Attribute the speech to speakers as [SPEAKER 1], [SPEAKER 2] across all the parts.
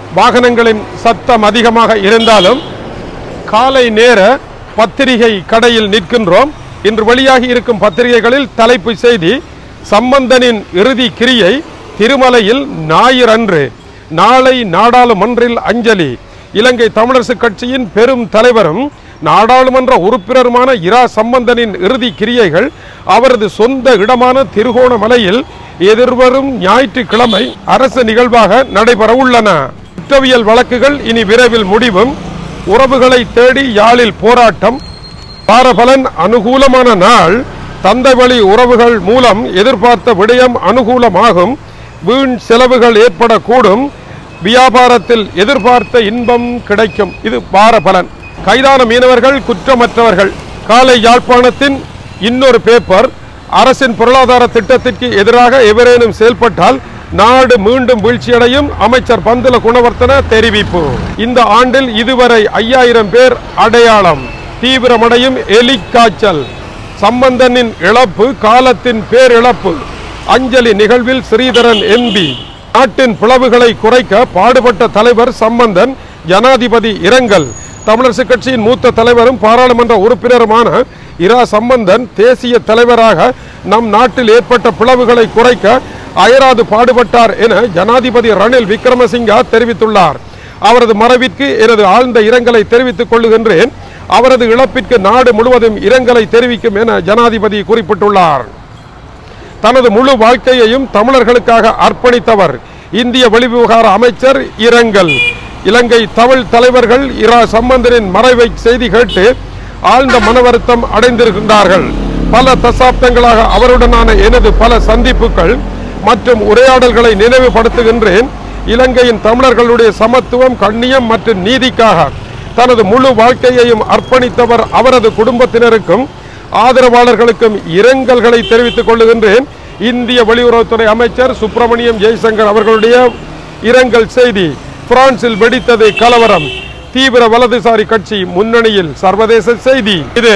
[SPEAKER 1] வாகனங்களின் சத்தம் அதிகமாக இருந்தாலும் காலை நேர பத்திரிகை கடையில் நிற்கின்றோம். இன்று வெளியாகி இருக்கும் பத்திரிகைகளில் தலைப்பு செய்தி, சம்பந்தனின் இறுதி கிரியை திருமலையில் ஞாயிறன்று, நாளை நாடாளுமன்றில் அஞ்சலி. இலங்கை தமிழரசு கட்சியின் பெரும் தலைவரும் நாடாளுமன்ற உறுப்பினருமான இரா சம்பந்தனின் இறுதி கிரியைகள் அவரது சொந்த இடமான திருகோணமலையில் எதிர்வரும் ஞாயிற்றுக்கிழமை அரசு நிகழ்வாக நடைபெற உள்ளன. குற்றவியல் வழக்குகள் இனி விரைவில் முடிவும். உறவுகளை தேடி யாழில் போராட்டம். வாரபலன் அனுகூலமான நாள். தந்தை வழி உறவுகள் மூலம் எதிர்பார்த்த விடயம் அனுகூலமாகும். வீண் செலவுகள் ஏற்படக்கூடும். வியாபாரத்தில் எதிர்பார்த்த இன்பம் கிடைக்கும். இது வாரபலன். கைதான மீனவர்கள் குற்றமற்றவர்கள். காலை யாழ்ப்பாணத்தின் இன்னொரு பேப்பர், அரசின் பொருளாதார திட்டத்திற்கு எதிராக எவரேனும் செயல்பட்டால் நாடு மீண்டும் வீழ்ச்சியடையும், அமைச்சர் பந்துல குணவர்த்தன தெரிவிப்பு. இந்த ஆண்டில் இதுவரை 5000 பேர் அடையாளம். தீவிரமடையும் எலி காய்ச்சல். சம்பந்தனின் இழப்பு காலத்தின் பேரிழப்பு. அஞ்சலி நிகழ்வில் ஸ்ரீதரன் எம்பி. நாட்டின் பிளவுகளை குறைக்க பாடுபட்ட தலைவர் சம்பந்தன், ஜனாதிபதி இரங்கல். தமிழரசு கட்சியின் மூத்த தலைவரும் பாராளுமன்ற உறுப்பினருமான இரா சம்பந்தன் தேசிய தலைவராக நம் நாட்டில் ஏற்பட்ட பிளவுகளை குறைக்க அயராது பாடுபட்டார் என ஜனாதிபதி ரணில் விக்ரமசிங்கா தெரிவித்துள்ளார். அவரது மறைவிற்கு எனது ஆழ்ந்த இரங்கலை தெரிவித்துக் கொள்ளுகின்றேன். அவரது இழப்பிற்கு நாடு முழுவதும் இரங்கலை தெரிவிக்கும் என ஜனாதிபதி குறிப்பிட்டுள்ளார். தனது முழு வாழ்க்கையையும் தமிழர்களுக்காக அர்ப்பணித்தவர். இந்திய வெளிவிவகார அமைச்சர் இரங்கல். இலங்கை தமிழ் தலைவர்கள் இரா சம்பந்தனின் மறைவை செய்தி கேட்டு ஆழ்ந்த மனவருத்தம் அடைந்திருக்கின்றார்கள். பல தசாப்தங்களாக அவருடனான எனது பல சந்திப்புகள் மற்றும் உரையாடல்களை நினைவுபடுத்துகின்றேன். இலங்கையின் தமிழர்களுடைய சமத்துவம், கண்ணியம் மற்றும் நீதிக்காக தனது முழு வாழ்க்கையையும் அர்ப்பணித்தவர். அவரது குடும்பத்தினருக்கும் ஆதரவாளர்களுக்கும் இரங்கல்களை தெரிவித்துக் கொள்ளுகின்றேன். இந்திய வெளியுறவுத்துறை அமைச்சர் சுப்பிரமணியம் ஜெய்சங்கர் அவர்களுடைய இரங்கல் செய்தி. பிரான்சில் வெடித்தது கலவரம். தீவிர வலதுசாரி கட்சி முன்னணியில். சர்வதேச செய்தி. இது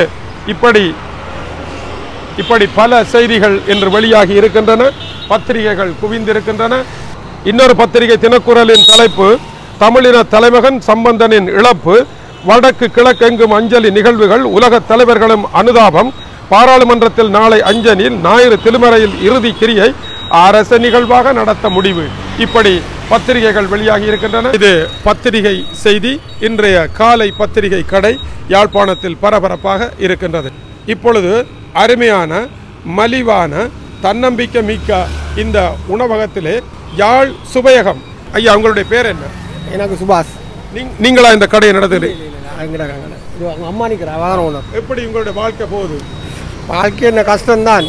[SPEAKER 1] இப்படி பல செய்திகள் இன்று வெளியாகி இருக்கின்றன. பத்திரிகைகள் குவிந்திருக்கின்றன. இன்னொரு பத்திரிகை தினக்குரலின் தலைப்பு, தமிழின தலைமகன் சம்பந்தனின் இழப்பு. வடக்கு கிழக்கெங்கும் அஞ்சலி நிகழ்வுகள். உலக தலைவர்களும் அனுதாபம். பாராளுமன்றத்தில் நாளை அஞ்சலி. ஞாயிறு திருமறையில் இறுதி கிரியை அரச நிகழ்வாக நடத்த முடிவு. இப்படி பத்திரிகைகள் வெளியாகி இருக்கின்றன. இது பத்திரிகை செய்தி. இன்றைய காலை பத்திரிகை கடை யாழ்ப்பாணத்தில் பரபரப்பாக இருக்கின்றது. இப்பொழுது அருமையான மலிவான தன்னம்பிக்கை மிக்க இந்த உணவகத்திலே யாழ் சுவையகம். ஐயா, உங்களுடைய பேர் என்ன?
[SPEAKER 2] எனக்கு சுபாஷ்.
[SPEAKER 1] நீங்களா இந்த கடையை நடத்துகிறீங்க?
[SPEAKER 2] அம்மா நிற்கிறேன்.
[SPEAKER 1] எப்படி உங்களுடைய வாழ்க்கை போகுது?
[SPEAKER 2] வாழ்க்கை என்ன கஷ்டம்தான்.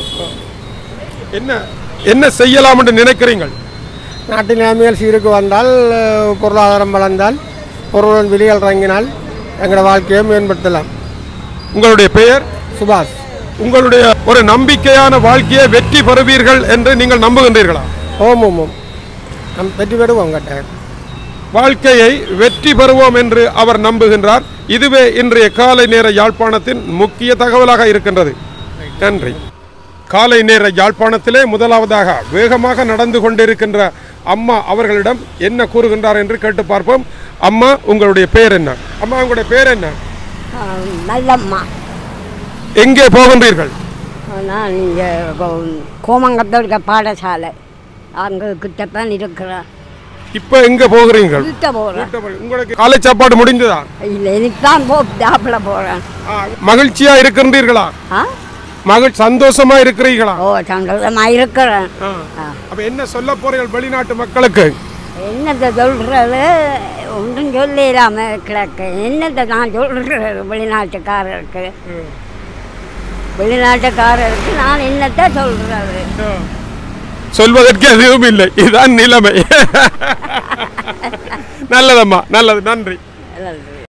[SPEAKER 1] என்ன செய்யலாம் என்று நினைக்கிறீர்கள்?
[SPEAKER 2] நாட்டின் நிலைமைகள் சீருக்கு வந்தால், பொருளாதாரம் வளர்ந்தால், பொருள் விலைகள் இறங்கினால் எங்களோட வாழ்க்கையை மேம்படுத்தலாம்.
[SPEAKER 1] உங்களுடைய பெயர்?
[SPEAKER 2] சுபாஷ்.
[SPEAKER 1] உங்களுடைய ஒரு நம்பிக்கையான வாழ்க்கையை வெற்றி பெறுவீர்கள் என்று நீங்கள் நம்புகின்றீர்களா?
[SPEAKER 2] ஓம் ஓம் ஓம். வெற்றி பெறுவோம். கட்டாயம்
[SPEAKER 1] வாழ்க்கையை வெற்றி பெறுவோம் என்று அவர் நம்புகின்றார். இதுவே இன்றைய காலை நேர யாழ்ப்பாணத்தின் முக்கிய தகவலாக இருக்கின்றது. நன்றி. காலை நேர யாழ்ப்பாணத்திலே முதலாவதாக வேகமாக நடந்து கொண்டிருக்கின்ற அம்மா அவர்களிடம் என்ன கூறுகின்றார் என்று கேட்டு பார்ப்போம். அம்மா, உங்களுடைய பேர் என்ன? அம்மா, உங்களுடைய பேர் என்ன?
[SPEAKER 3] நல்லம்மா.
[SPEAKER 1] எங்கே போகின்றீர்கள்?
[SPEAKER 3] நான் இங்கே கோமங்கத்தில் இருக்க பாடசாலை அங்கே கிட்டப்ப இருக்கிறேன்.
[SPEAKER 1] இப்போ எங்கே போகிறீர்கள்?
[SPEAKER 3] கிட்ட போகிறேன்.
[SPEAKER 1] உங்களுக்கு காலை சாப்பாடு முடிந்ததா?
[SPEAKER 3] இல்லை, இன்னைக்குதான் சாப்பிட போகிறேன்.
[SPEAKER 1] மகிழ்ச்சியா இருக்கின்றீர்களா? சந்தோஷமா இருக்கிறீர்களா?
[SPEAKER 3] ஓ, சந்தோஷமா இருக்கிறேன்.
[SPEAKER 1] அப்ப என்ன சொல்ல போறீர்கள் வெளிநாட்டு மக்களுக்கு?
[SPEAKER 3] என்னத்தை சொல்றது, ஒன்றும் சொல்லிடாம கிடக்கு. என்னத்தை நான் சொல்றது வெளிநாட்டுக்காரருக்கு நான் என்னத்தை சொல்றது?
[SPEAKER 1] சொல்வதற்கு எதுவும் இல்லை. இதுதான் நிலைமை. நல்லதம்மா, நல்லது. நன்றி.